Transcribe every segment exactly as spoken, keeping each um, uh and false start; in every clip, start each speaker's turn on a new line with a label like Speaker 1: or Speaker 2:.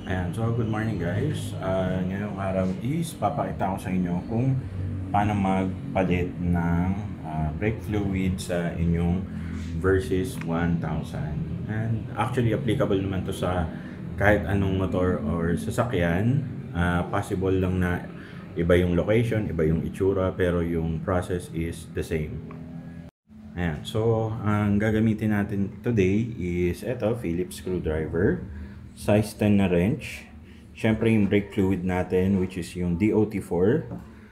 Speaker 1: Ayan, so good morning guys. Uh, ngayong araw is papakita ko sa inyo kung paano magpalit ng uh, brake fluid sa inyong Versys one thousand. And actually applicable naman to sa kahit anong motor or sasakyan. Uh, possible lang na iba yung location, iba yung itsura, pero yung process is the same. Ayan, so ang gagamitin natin today is ito, Phillips screwdriver, size ten na wrench. Syempre yung brake fluid natin, which is yung D O T four.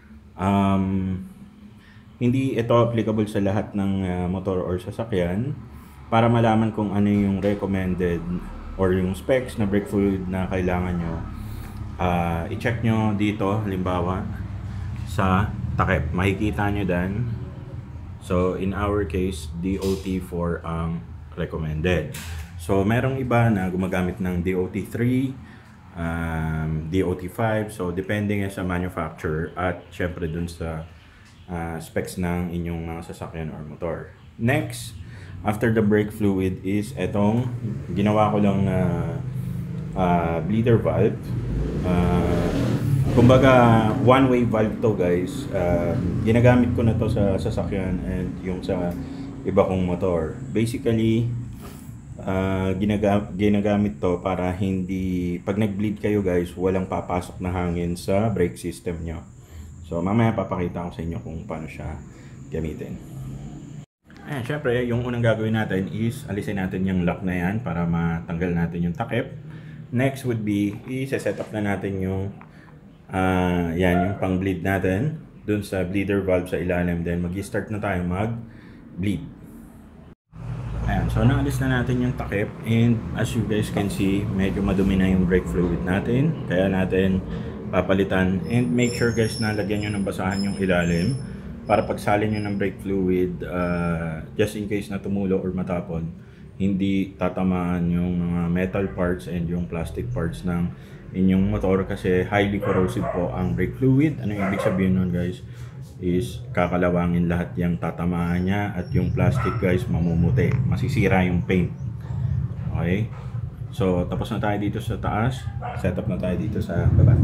Speaker 1: Um, hindi ito applicable sa lahat ng uh, motor or sasakyan. Para malaman kung ano yung recommended or yung specs na brake fluid na kailangan nyo, uh, i-check nyo dito, halimbawa sa takip, makikita nyo dan. So in our case, D O T four ang recommended. So merong iba na gumagamit ng D O T three, um, D O T five, so depending sa manufacturer at syempre dun sa uh, specs ng inyong mga sasakyan or motor. Next, after the brake fluid is etong ginawa ko lang na uh, bleeder valve. Uh, kumbaga one way valve to guys. Uh, ginagamit ko na to sa sasakyan and yung sa iba kong motor. Basically, Uh, ginaga ginagamit to para hindi, pag nag-bleed kayo guys, walang papasok na hangin sa brake system nyo. So mamaya papakita ko sa inyo kung paano siya gamitin. Ayan, syempre yung unang gagawin natin is alisin natin yung lock na yan para matanggal natin yung takip. Next would be, i-set up na natin yung uh, yan, yung pang bleed natin dun sa bleeder valve sa ilalim. Then mag-start na tayo mag-bleed. Ayan, so naalis na natin yung takip, and as you guys can see, medyo madumi na yung brake fluid natin, kaya natin papalitan. And make sure guys na lagyan nyo ng basahan yung ilalim para pagsalin nyo ng brake fluid, uh, just in case na tumulo or matapon, hindi tatamaan yung mga metal parts and yung plastic parts ng inyong motor, kasi highly corrosive po ang brake fluid. Ano yung ibig sabihin nun guys? Is kakalawangin lahat yung tatamaan niya, at yung plastic guys mamumuti, masisira yung paint. Okay, so tapos na tayo dito sa taas, set up na tayo dito sa baba.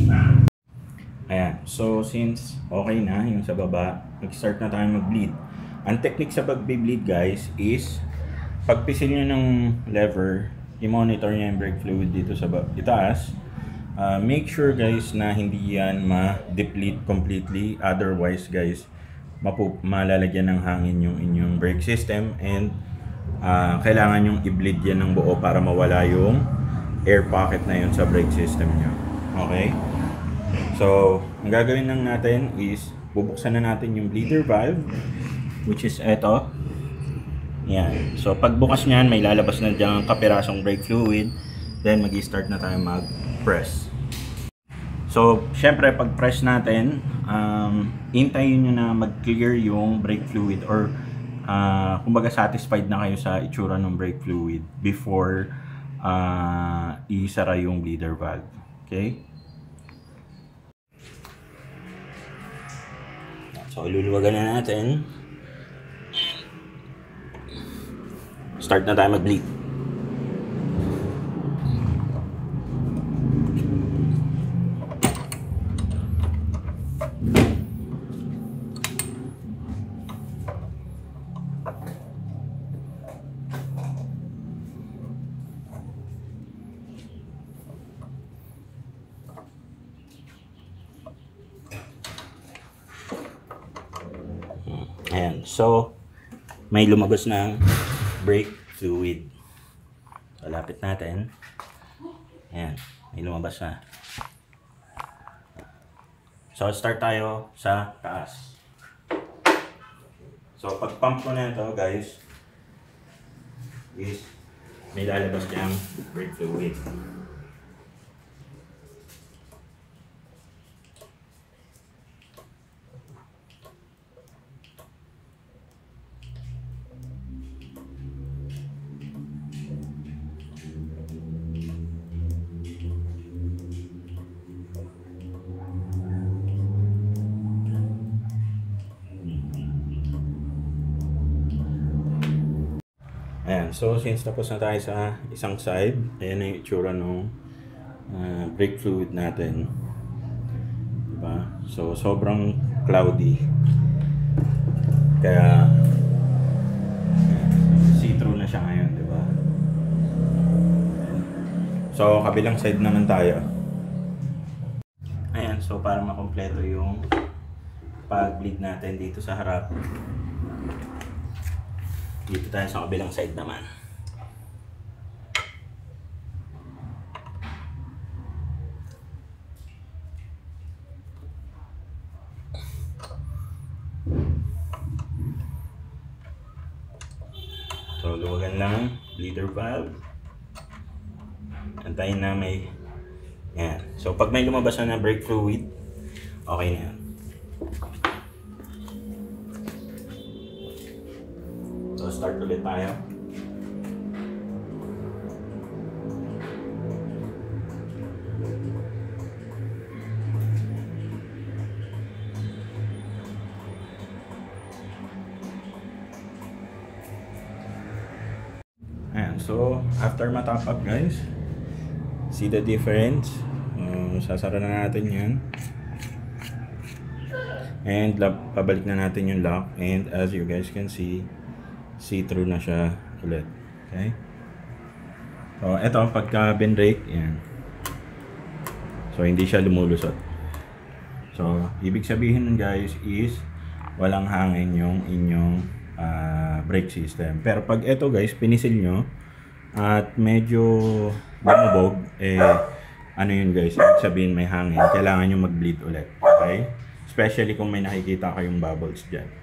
Speaker 1: Ayan, so since okay na yung sa baba, mag-start na tayo mag-bleed. Ang technique sa pag-bleed guys is pagpisil nyo ng lever, i-monitor nyo yung brake fluid dito sa itaas. Uh, make sure guys na hindi yan ma-deplete completely, otherwise guys malalagyan ng hangin yung inyong brake system, and uh, kailangan yung i-bleed yan ng buo para mawala yung air pocket na yun sa brake system nyo. Okay, so ang gagawin lang natin is bubuksan na natin yung bleeder valve, which is eto. Yan, so pagbukas nyan may lalabas na dyan kapirasong brake fluid. Then mag-start na tayo mag-press. So, syempre pag-press natin, um, hintayin nyo na mag-clear yung brake fluid, or uh, kumbaga satisfied na kayo sa itsura ng brake fluid before uh, isara yung bleeder valve. Okay? So, luluwagan na natin. Start na tayo mag-bleed. Ayan, so may lumabas na brake fluid. So lapit natin. Ayan, may lumabas na. So start tayo sa taas. So pag pump ko na ito guys, is may lalabas diyang brake fluid. Ayan, so since tapos na tayo sa isang side, ayan na yung itsura ng uh, brake fluid natin. Diba? So, sobrang cloudy. Kaya, see-through na siya ngayon, diba? So, kabilang side naman tayo. Ayan, so para makompleto yung pag-bleed natin dito sa harap. Dito tayo sa kabilang side naman. So, luwagan lang, bleeder valve. Antayin na may, yan. So, pag may lumabas na na brake fluid, okay na yan. So, start ulit tayo. Ayan, so after matap up guys, see the difference. Uh, sasara na natin yan. And lock, pabalik na natin yung lock. And as you guys can see, see-through na siya ulit. Okay? So, eto, pagka binrake, yan. So, hindi siya lumulusot. So, ibig sabihin nun guys is, walang hangin yung inyong uh, brake system. Pero pag eto guys, pinisil nyo, at medyo bumabog, eh, ano yun guys, ibig sabihin may hangin, kailangan nyo mag-bleed ulit. Okay? Especially kung may nakikita kayong bubbles dyan.